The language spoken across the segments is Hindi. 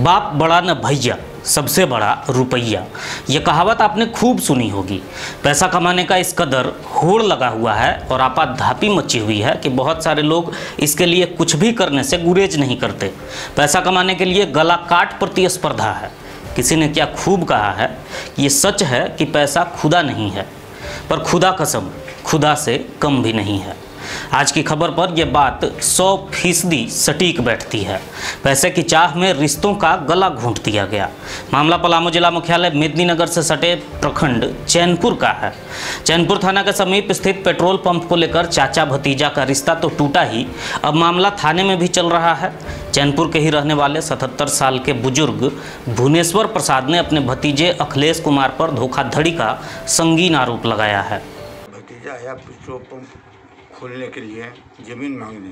बाप बड़ा न भैया, सबसे बड़ा रुपया। ये कहावत आपने खूब सुनी होगी। पैसा कमाने का इस कदर होड़ लगा हुआ है और आपाधापी मची हुई है कि बहुत सारे लोग इसके लिए कुछ भी करने से गुरेज नहीं करते। पैसा कमाने के लिए गला काट प्रतिस्पर्धा है। किसी ने क्या खूब कहा है, ये सच है कि पैसा खुदा नहीं है, पर खुदा कसम खुदा से कम भी नहीं है। आज की खबर पर यह बात 100% सटीक बैठती है। पैसे की चाह में रिश्तों का गला घूंट दिया गया। मामला पलामू जिला मुख्यालय मेदिनीनगर से सटे प्रखंड चैनपुर का है। चैनपुर थाना के समीप स्थित पेट्रोल पंप को लेकर चाचा भतीजा का रिश्ता तो टूटा ही, अब मामला थाने में भी चल रहा है। चैनपुर के ही रहने वाले 77 साल के बुजुर्ग भुवनेश्वर प्रसाद ने अपने भतीजे अखिलेश कुमार पर धोखाधड़ी का संगीन आरोप लगाया है। भतीजा आया पेट्रोल पंप खोलने के लिए ज़मीन मांगने,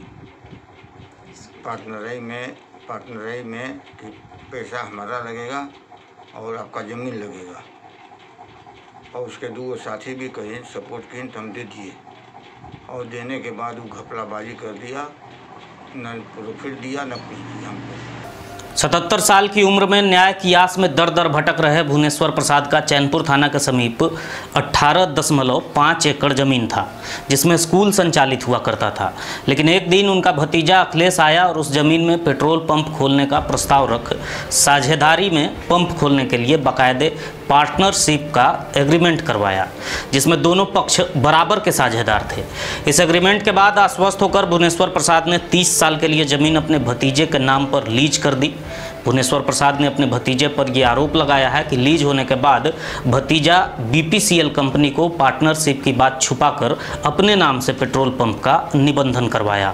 पार्टनराई में कि पैसा हमारा लगेगा और आपका ज़मीन लगेगा। और उसके दो साथी भी कहीं सपोर्ट किए तो हम दे दिए, और देने के बाद वो घपलाबाजी कर दिया, न प्रॉफिट दिया न कुछ दिया हमको। 77 साल की उम्र में न्याय की आस में दर दर भटक रहे भुवनेश्वर प्रसाद का चैनपुर थाना के समीप 18.5 एकड़ जमीन था, जिसमें स्कूल संचालित हुआ करता था। लेकिन एक दिन उनका भतीजा अखिलेश आया और उस जमीन में पेट्रोल पंप खोलने का प्रस्ताव रख साझेदारी में पंप खोलने के लिए बाकायदे पार्टनरशिप का एग्रीमेंट करवाया, जिसमें दोनों पक्ष बराबर के साझेदार थे। इस एग्रीमेंट के बाद आश्वस्त होकर भुवनेश्वर प्रसाद ने 30 साल के लिए ज़मीन अपने भतीजे के नाम पर लीज कर दी। भुवनेश्वर प्रसाद ने अपने भतीजे पर यह आरोप लगाया है कि लीज होने के बाद भतीजा BPCL कंपनी को पार्टनरशिप की बात छुपाकर अपने नाम से पेट्रोल पंप का निबंधन करवाया।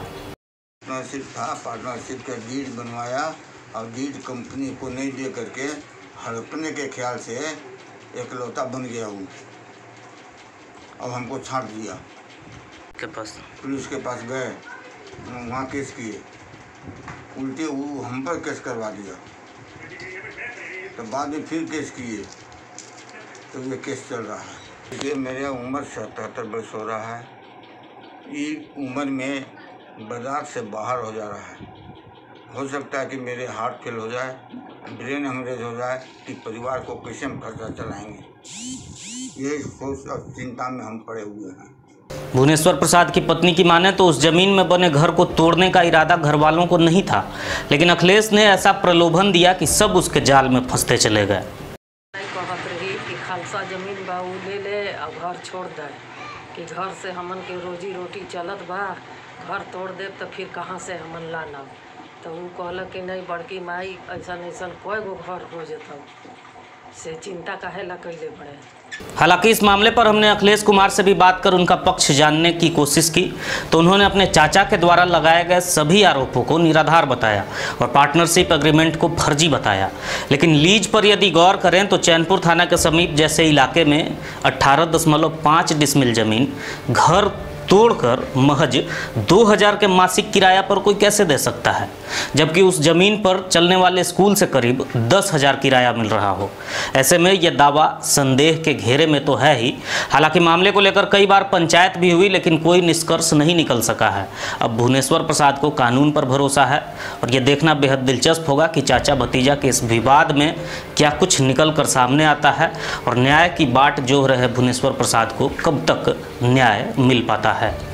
पार्टनरशिप का डीड बनवाया और डीड कंपनी को नहीं दे करके हड़पने के ख्याल से एकलौता बन गया हूँ और हमको छांट दिया। पुलिस के पास गए, वहाँ केस किए, उल्टे वो हम पर केस करवा दिया। तो बाद में फिर केस किए, तो ये केस चल रहा है। ये मेरा उम्र 77 वर्ष हो रहा है। ये उम्र में बाजार से बाहर हो जा रहा है। हो सकता है कि मेरे हार्ट फेल हो जाए, ब्रेन हेमरेज हो जाए कि परिवार को कैसे हम खर्चा चलाएंगे। ये सोच और चिंता में हम पड़े हुए हैं। भुवनेश्वर प्रसाद की पत्नी की माने तो उस जमीन में बने घर को तोड़ने का इरादा घर वालों को नहीं था, लेकिन अखिलेश ने ऐसा प्रलोभन दिया कि सब उसके जाल में फंसते चले गए। कहत रही कि खालसा जमीन बा उ ले ले और घर छोड़ दे, कि घर से हमन के रोजी रोटी चलत बा, घर तोड़ दे तो फिर कहाँ से हमन लाना। तो वो कहल कि नहीं बड़की माई, ऐसा कोई गो घर हो जाता से चिंता काहे ला कैले बड़े। हालांकि इस मामले पर हमने अखिलेश कुमार से भी बात कर उनका पक्ष जानने की कोशिश की, तो उन्होंने अपने चाचा के द्वारा लगाए गए सभी आरोपों को निराधार बताया और पार्टनरशिप एग्रीमेंट को फर्जी बताया। लेकिन लीज पर यदि गौर करें तो चैनपुर थाना के समीप जैसे इलाके में 18.5 डिसमिल जमीन घर तोड़कर महज 2000 के मासिक किराया पर कोई कैसे दे सकता है, जबकि उस जमीन पर चलने वाले स्कूल से करीब 10,000 किराया मिल रहा हो। ऐसे में यह दावा संदेह के घेरे में तो है ही। हालांकि मामले को लेकर कई बार पंचायत भी हुई, लेकिन कोई निष्कर्ष नहीं निकल सका है। अब भुवनेश्वर प्रसाद को कानून पर भरोसा है और यह देखना बेहद दिलचस्प होगा कि चाचा भतीजा के इस विवाद में क्या कुछ निकल कर सामने आता है और न्याय की बाट जोह रहे भुवनेश्वर प्रसाद को कब तक न्याय मिल पाता है।